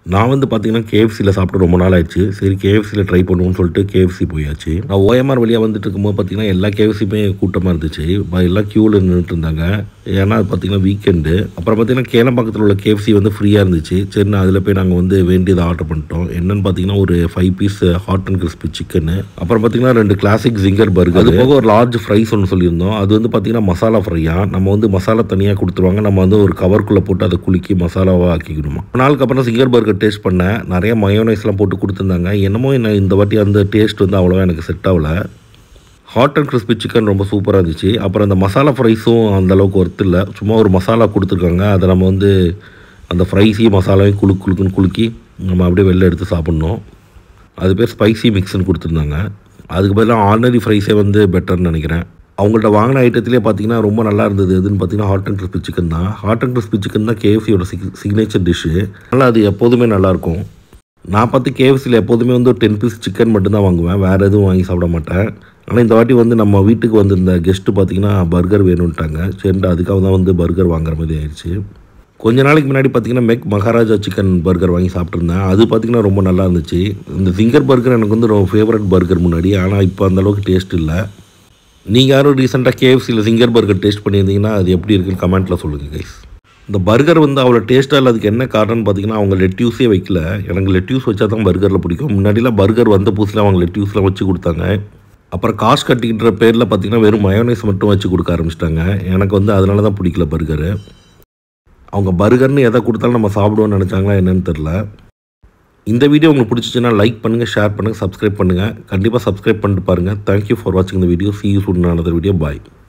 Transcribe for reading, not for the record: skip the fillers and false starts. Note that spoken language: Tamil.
நான் வந்து பார்த்தீங்கன்னா கேஎஃப்சியில் சாப்பிட்டு ரொம்ப நாள் ஆயிடுச்சு. சரி கேஎஃப்சியில் ட்ரை பண்ணுவோம்னு சொல்லிட்டு கேஎஃப்சி போயாச்சு. நான் ஓஎம்ஆர் வழியாக வந்துட்டு இருக்கும்போது பார்த்தீங்கன்னா எல்லா கேஎஃப்சியுமே கூட்டமாக இருந்துச்சு. எல்லாம் க்யூவில் நின்றுட்டு இருந்தாங்க. ஏன்னா அது பார்த்தீங்கன்னா வீக்கெண்டு. அப்புறம் பார்த்தீங்கன்னா கேளம்பாக்கத்தில் உள்ள கேஎஃப்சி வந்து ஃப்ரீயாக இருந்துச்சு. சரி நான் அதில் போய் நாங்கள் வந்து வேண்டியதை ஆர்டர் பண்ணிட்டோம். என்னென்னு பார்த்தீங்கன்னா ஒரு 5 piece hot and crispy chicken, அப்புறம் பார்த்தீங்கன்னா 2 கிளாசிக் ஜிங்கர் பர்கர், அது போக ஒரு லார்ஜ் ஃப்ரைஸ் ஒன்று சொல்லியிருந்தோம். அது வந்து பார்த்தீங்கன்னா மசாலா ஃப்ரையா, நம்ம வந்து மசாலா தனியாக கொடுத்துருவாங்க. நம்ம வந்து ஒரு கவருக்குள்ளே போட்டு அதை குலுக்கி மசாலாவாக ஆக்கிக்கணுமா. ஒரு நாளுக்கு அப்புறம் சிங்கர் பர்கர் டேஸ்ட் பண்ணேன். நிறைய மயோனைஸ்லாம் போட்டு கொடுத்துருந்தாங்க. என்னமோ என்ன இந்த வாட்டி அந்த டேஸ்ட் வந்து அவ்வளோவா எனக்கு செட் ஆகலை. ஹாட் அண்ட் கிறிஸ்பி சிக்கன் ரொம்ப சூப்பராக இருந்துச்சு. அப்புறம் அந்த மசாலா ஃப்ரைஸும் அந்தளவுக்கு ஒர்த்து இல்லை. சும்மா ஒரு மசாலா கொடுத்துருக்காங்க. அதை நம்ம வந்து அந்த ஃப்ரைஸையும் மசாலாவையும் குலுக்குன்னு குலுக்கி நம்ம அப்படியே வெளில எடுத்து சாப்பிட்ணும். அது பேர் ஸ்பைசி மிக்ஸ்ன்னு கொடுத்துருந்தாங்க. அதுக்கு பதிலாக ஆர்டினரி ஃப்ரைஸே வந்து பெட்டர்னு நினைக்கிறேன். அவங்கள்ட்ட வாங்கின ஐட்டத்திலே பார்த்தீங்கன்னா ரொம்ப நல்லா இருந்தது எதுன்னு பார்த்தீங்கன்னா ஹாட் அண்ட் கிறிஸ்பி சிக்கன் தான். ஹாட் அண்ட் கிறிஸ்பி சிக்கன் தான் கேஎஃப்சியோட சிக்னேச்சர் டிஷ்ஷு. அதனால் அது எப்போதுமே நல்லாயிருக்கும். நான் பார்த்து கேஎஃப்சியில் எப்போதுமே வந்து ஒரு 10 பீஸ் சிக்கன் மட்டும்தான் வாங்குவேன். வேறு எதுவும் வாங்கி சாப்பிட மாட்டேன். ஆனால் இந்த வாட்டி வந்து நம்ம வீட்டுக்கு வந்திருந்த கெஸ்ட்டு பார்த்திங்கன்னா பர்கர் வேணும்ட்டாங்க. சரிண்டு அதுக்காக தான் வந்து பர்கர் வாங்குற மாதிரி ஆயிடுச்சு. கொஞ்ச நாளைக்கு முன்னாடி பார்த்திங்கன்னா மெக் மகாராஜா சிக்கன் பர்கர் வாங்கி சாப்பிட்ருந்தேன். அது பார்த்திங்கன்னா ரொம்ப நல்லா இருந்துச்சு. இந்த சிங்கர் பர்கர் எனக்கு வந்து ரொம்ப ஃபேவரட் பர்கர் முன்னாடி. ஆனால் இப்போ அந்தளவுக்கு டேஸ்ட் இல்லை. நீங்கள் யாரும் ரீசெண்டாக கேஎஃப்சியில் சிங்கர் பர்கர் டேஸ்ட் பண்ணியிருந்தீங்கன்னா அது எப்படி இருக்குன்னு கமெண்ட்டில் சொல்லுங்கள் கைஸ். இந்த பர்கர் வந்து அவ்வளோ டேஸ்ட்டாக இல்லை. அதுக்கு என்ன காரணம்னு பார்த்தீங்கன்னா அவங்க லெட்யூஸே வைக்கல. எனக்கு லெட்யூஸ் வச்சா தான் பர்கரில் பிடிக்கும். முன்னாடிலாம் பர்கர் வந்த புதுசில் அவங்க லெட்யூஸ்லாம் வச்சு கொடுத்தாங்க. அப்புறம் காசு கட்டிக்கின்ற பேரில் பார்த்தீங்கன்னா வெறும் மயோனைஸ் மட்டும் வச்சு கொடுக்க ஆரம்பிச்சிட்டாங்க. எனக்கு வந்து அதனால தான் பிடிக்கல பர்கரு. அவங்க பர்கர்னு எதை கொடுத்தாலும் நம்ம சாப்பிடுவோன்னு நினச்சாங்களா என்னன்னு தெரில. இந்த வீடியோ உங்களுக்கு பிடிச்சிச்சுன்னா லைக் பண்ணுங்கள், ஷேர் பண்ணுங்கள், சப்ஸ்கிரைப் பண்ணுங்கள். கண்டிப்பாக சப்ஸ்கிரைப் பண்ணிட்டு பாருங்கள். தேங்க்யூ ஃபார் வாட்சிங் இந்த video. See you soon in another video. Bye.